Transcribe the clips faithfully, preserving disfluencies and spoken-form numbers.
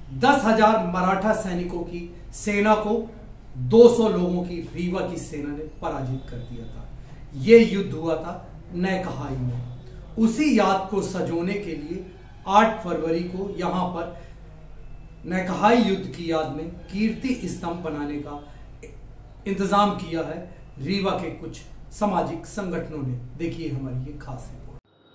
दस हजार मराठा सैनिकों की सेना को दो सौ लोगों की रीवा की सेना ने पराजित कर दिया था। यह युद्ध हुआ था नैकहाई में। उसी याद को सजोने के लिए आठ फरवरी को यहां पर नैकहाई युद्ध की याद में कीर्ति स्तंभ बनाने का इंतजाम किया है रीवा के कुछ सामाजिक संगठनों ने। देखिए हमारी ये खास रिपोर्ट।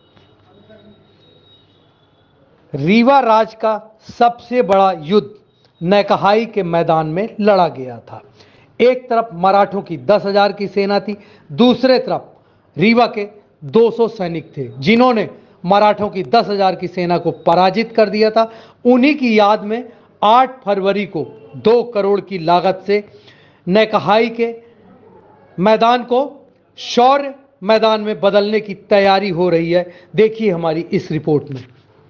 रीवा राज का सबसे बड़ा युद्ध नैकहाई के मैदान में लड़ा गया था। एक तरफ मराठों की दस हजार की सेना थी, दूसरे तरफ रीवा के दो सौ सैनिक थे जिन्होंने मराठों की दस हजार की सेना को पराजित कर दिया था। उन्हीं की याद में आठ फरवरी को दो करोड़ की लागत से नैकहाई के मैदान को शौर्य मैदान में बदलने की तैयारी हो रही है। देखिए हमारी इस रिपोर्ट में।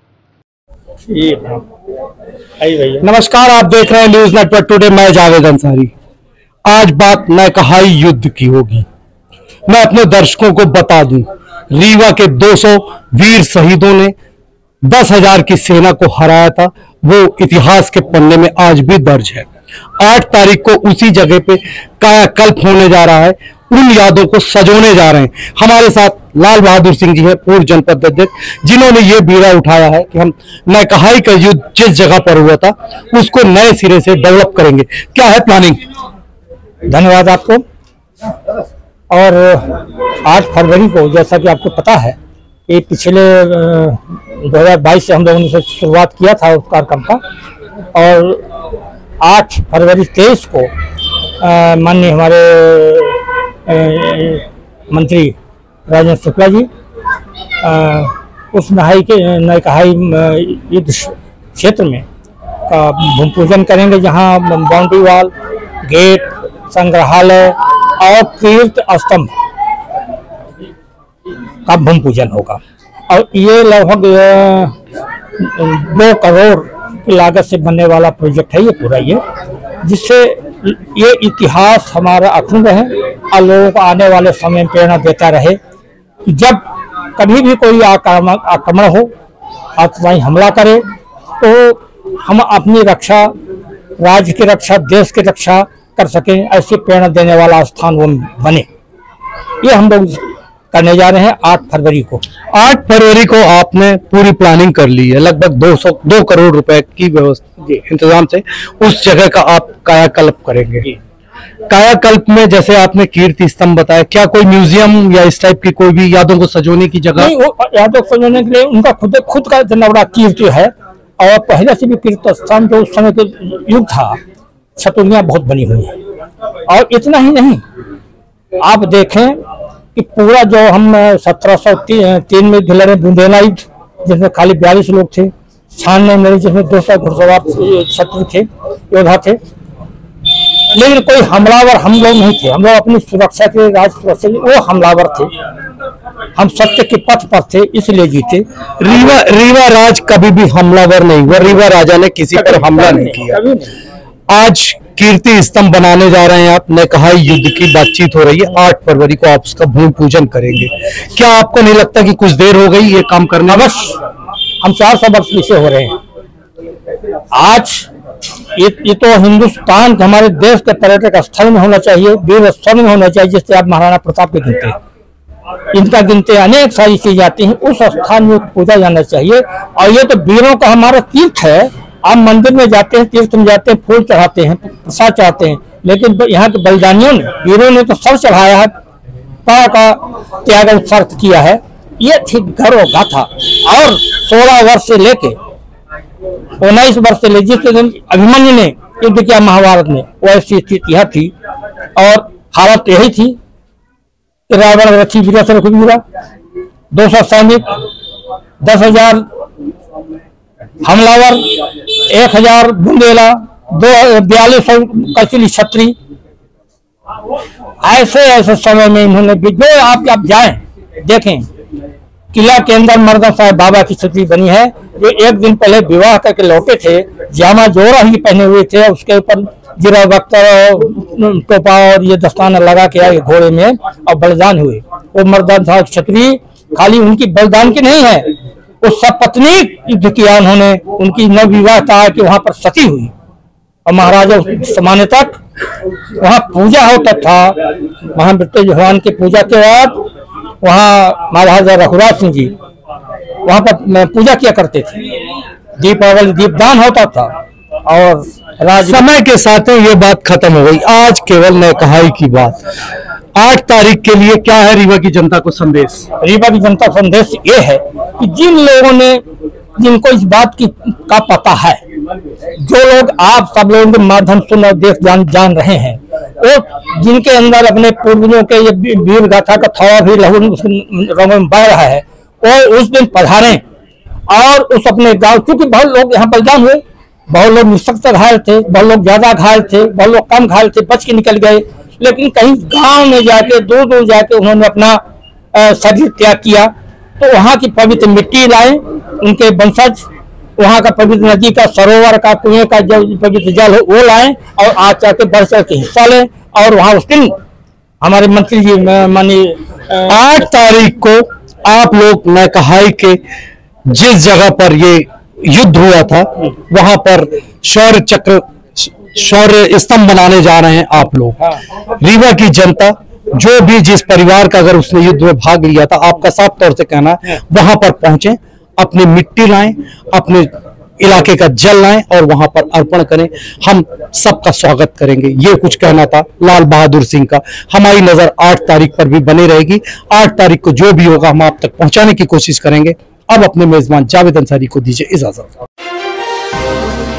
नमस्कार, आप देख रहे हैं न्यूज नेटवर्क टुडे। मैं जावेद अंसारी। आज बात नैकहाई युद्ध की होगी। मैं अपने दर्शकों को बता दूं, रीवा के दो सौ वीर शहीदों ने दस हजार की सेना को हराया था। वो इतिहास के पन्ने में आज भी दर्ज है। आठ तारीख को उसी जगह पे कायाकल्प होने जा रहा है। उन यादों को सजोने जा रहे हैं। हमारे साथ लाल बहादुर सिंह जी हैं, पूर्व जनपद अध्यक्ष, जिन्होंने ये बीड़ा उठाया है कि हम नैकहाई का युद्ध जिस जगह पर हुआ था उसको नए सिरे से डेवलप करेंगे। क्या है प्लानिंग? धन्यवाद आपको। और आठ फरवरी को, जैसा कि आपको पता है, ये पिछले दो हज़ार बाईस से हम लोगों ने शुरुआत किया था उस कार्यक्रम का, और आठ फरवरी तेईस को माननीय हमारे मंत्री राजेंद्र शुक्ला जी आ, उस नहाई के नैकहाई युद्ध क्षेत्र में का भूमि पूजन करेंगे, जहां बाउंड्री वॉल, गेट, संग्रहालय और तीर्थ स्तंभ का भूमि पूजन होगा। और ये लगभग दो करोड़ की लागत से बनने वाला प्रोजेक्ट है ये पूरा, ये जिससे ये इतिहास हमारा अखंड है और लोगों को आने वाले समय में प्रेरणा देता रहे। जब कभी भी कोई आक्रमण आक्रमण हो, आतंकवादी हमला करे, तो हम अपनी रक्षा, राज्य की रक्षा, देश की रक्षा कर सकें, ऐसी प्रेरणा देने वाला स्थान वो बने। ये हम लोग करने जा रहे हैं आठ फरवरी को। आठ फरवरी को आपने पूरी प्लानिंग कर ली है। लगभग दो सौ दो करोड़ रुपए की व्यवस्था इंतजाम से उस जगह का आप कायाकल्प करेंगे। कायाकल्प में जैसे आपने कीर्ति स्तंभ बताया, क्या कोई म्यूजियम या इस टाइप की कोई भी यादों को सजोने की जगह? नहीं, वो यादों को सजोने के लिए उनका खुद खुद का इतना बड़ा कीर्ति है। और पहले से भी तीर्थ स्थान जो उस समय के युग था, छतुलियां बहुत बनी हुई है। और इतना ही नहीं, आप देखें कि पूरा जो हम सत्रह सौ तीन में लड़े बुंदेला युद्ध, जिसमें खाली बयालीस लोग थे, छानने में जिसमें दो सौ घुड़सवार शत्रु थे, योद्धा थे, लेकिन कोई हमलावर हम लोग नहीं थे। हम लोग अपनी सुरक्षा के, राज सुरक्षा के, वो हमलावर थे। हम सत्य के पथ पर थे, इसलिए जीते। रीवा रीवा राज कभी भी हमलावर नहीं हुआ। रीवा राजा ने किसी पर हमला नहीं किया। आज कीर्ति स्तंभ बनाने जा रहे हैं आप, नैकहाई युद्ध की बातचीत हो रही है। आठ फरवरी को आप उसका भूमि पूजन करेंगे। क्या आपको नहीं लगता कि कुछ देर हो गई ये काम करने? अवश्य, हम चार सौ वर्ष पीछे हो रहे हैं। आज ये, ये तो हिंदुस्तान के, हमारे देश के पर्यटक स्थल में होना चाहिए, वीर स्थल में होना चाहिए, जिससे आप महाराणा प्रताप के गिनते हैं, इनका गिनते अनेक सारी चीज आती हैं, उस स्थान में पूजा जाना चाहिए। और ये तो वीरों का हमारा तीर्थ है। आप मंदिर में जाते हैं, तीर्थ में जाते हैं, फूल चढ़ाते हैं, प्रसाद चढ़ाते हैं, लेकिन यहाँ के बलिदानियों ने, वीरों ने तो सब चढ़ाया है, प्राण का त्याग उत्सर्ग किया है। ये थी गौरव गाथा। और सोलह वर्ष से लेके उन्नीस वर्ष से ले जिस दिन अभिमन्यु ने युद्ध किया महाभारत में, वैसी स्थिति यह थी। और हालत यही थी कि रावण रथी वीरा से रघुवीरा, दो सौ सैनिक, दस हजार हमलावर, एक हजार बुंदेला, दो बयालीस सौ कचली छत्री। ऐसे ऐसे समय में इन्होंने जो आप आप जाएं देखें, किला के अंदर मर्दा साहब बाबा की छतरी बनी है, जो एक दिन पहले विवाह करके लौटे थे, जामा जोरा ही पहने हुए थे, उसके ऊपर जीरा बख्तर टोपा और ये दस्ताना लगा के आए घोड़े में और बलिदान हुए। वो मर्दा साहब छतरी खाली उनकी बलिदान की नहीं है, उस सपत्नी युद्ध किया उन्होंने। उनकी नवविवाह था कि वहां पर सती हुई और महाराजा उस जमाने तक वहां पूजा होता था। महामृत्युंजय भगवान की पूजा के बाद वहां महाराजा रघुराज सिंह जी वहां पर पूजा किया करते थे, दीपावली दीपदान होता था। और राज समय के साथ ये बात खत्म हो गई, आज केवल नैकहाई की बात। आठ तारीख के लिए क्या है रीवा की जनता को संदेश? रीवा की जनता को संदेश ये है कि जिन लोगों ने जिनको इस बात की का पता है, जो लोग आप सब लोगों के माध्यम सुन और देख जान जान रहे हैं, और जिनके अंदर अपने पूर्वजों के ये वीर गाथा का थवा भी लहू रंगों में बह रहा है, और उस दिन पधारें और उस अपने गांव, क्योंकि बहुत लोग यहाँ बलिदान हुए, बहुत लोग निःशक्त घायल थे, बहुत लोग ज्यादा घायल थे, बहुत लोग कम घायल थे, बच के निकल गए। लेकिन कहीं गांव में जाके दूर दूर जाके उन्होंने अपना शरीर त्याग किया, तो वहां की पवित्र मिट्टी लाए, उनके वंशज वहां का पवित्र नदी का, सरोवर का, कुएं का जो पवित्र जल हो वो लाए और आज जाके बढ़ चढ़ के हिस्सा लें। और वहां उस दिन हमारे मंत्री जी मानी आठ तारीख को आप लोग नैकहाई के जिस जगह पर ये युद्ध हुआ था वहां पर शौर्य चक्र, शौर्य स्तंभ बनाने जा रहे हैं आप लोग। रीवा की जनता जो भी जिस परिवार का अगर उसने युद्ध में भाग लिया था, आपका साफ तौर से कहना है वहां पर पहुंचे, अपनी मिट्टी लाएं, अपने इलाके का जल लाएं और वहां पर अर्पण करें। हम सबका स्वागत करेंगे। ये कुछ कहना था लाल बहादुर सिंह का। हमारी नजर आठ तारीख पर भी बनी रहेगी। आठ तारीख को जो भी होगा हम आप तक पहुंचाने की कोशिश करेंगे। अब अपने मेजबान जावेद अंसारी को दीजिए इजाजत।